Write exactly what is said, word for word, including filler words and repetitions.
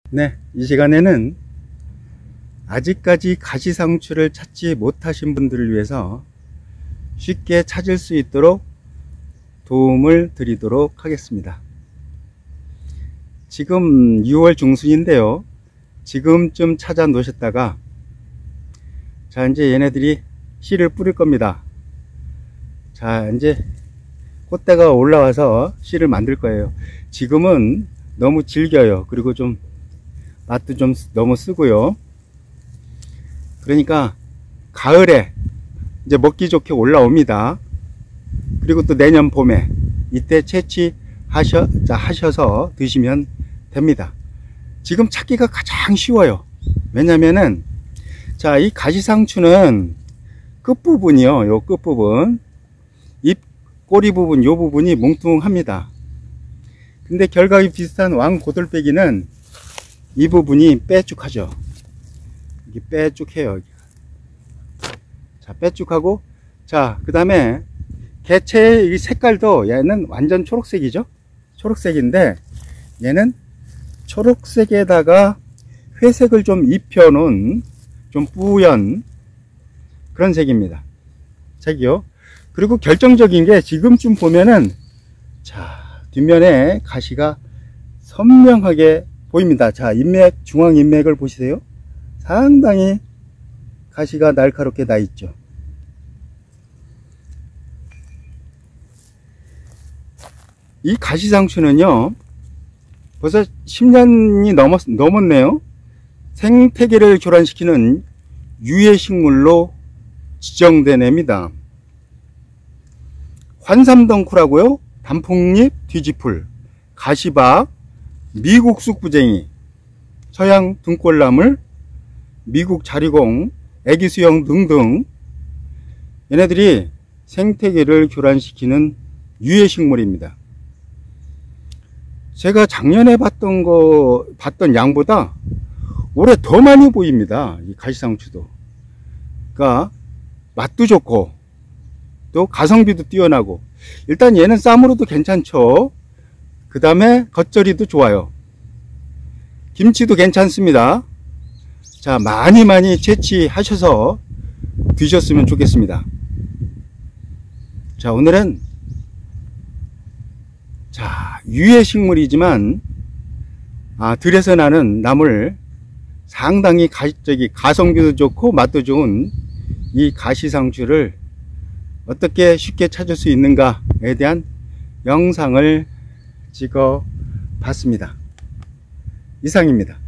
네, 이 시간에는 아직까지 가시상추를 찾지 못하신 분들을 위해서 쉽게 찾을 수 있도록 도움을 드리도록 하겠습니다. 지금 유월 중순인데요. 지금쯤 찾아 놓으셨다가 자, 이제 얘네들이 씨를 뿌릴 겁니다. 자, 이제 꽃대가 올라와서 씨를 만들 거예요. 지금은 너무 질겨요. 그리고 좀 맛도 좀 너무 쓰고요. 그러니까 가을에 이제 먹기 좋게 올라옵니다. 그리고 또 내년 봄에 이때 채취하셔, 하셔서 드시면 됩니다. 지금 찾기가 가장 쉬워요. 왜냐면은 자, 이 가시상추는 끝부분이요. 요 끝부분, 잎 꼬리 부분, 요 부분이 뭉퉁합니다. 근데 결각이 비슷한 왕고들빼기는 이 부분이 빼쭉하죠. 이게 빼쭉해요. 자, 빼쭉하고, 자, 그 다음에 개체의 이 색깔도 얘는 완전 초록색이죠. 초록색인데 얘는 초록색에다가 회색을 좀 입혀 놓은 좀 뿌연 그런 색입니다. 색이요. 그리고 결정적인 게 지금쯤 보면은 자, 뒷면에 가시가 선명하게 보입니다. 자, 인맥, 중앙 인맥을 보시세요. 상당히 가시가 날카롭게 나 있죠. 이 가시상추는요, 벌써 십 년이 넘었, 넘었네요. 생태계를 교란시키는 유해식물로 지정된 애입니다. 환삼덩쿨하고요, 단풍잎, 뒤지풀, 가시박, 미국 쑥부쟁이, 서양 등골나물, 미국 자리공, 애기수영 등등 얘네들이 생태계를 교란시키는 유해식물입니다. 제가 작년에 봤던 거 봤던 양보다 올해 더 많이 보입니다. 이 가시상추도. 그러니까 맛도 좋고 또 가성비도 뛰어나고, 일단 얘는 쌈으로도 괜찮죠. 그 다음에 겉절이도 좋아요. 김치도 괜찮습니다. 자, 많이 많이 채취하셔서 드셨으면 좋겠습니다. 자, 오늘은 자, 유해식물이지만 아, 들에서 나는 나물 상당히 가, 저기 가성비도 좋고 맛도 좋은 이 가시상추를 어떻게 쉽게 찾을 수 있는가에 대한 영상을 찍어 봤습니다. 이상입니다.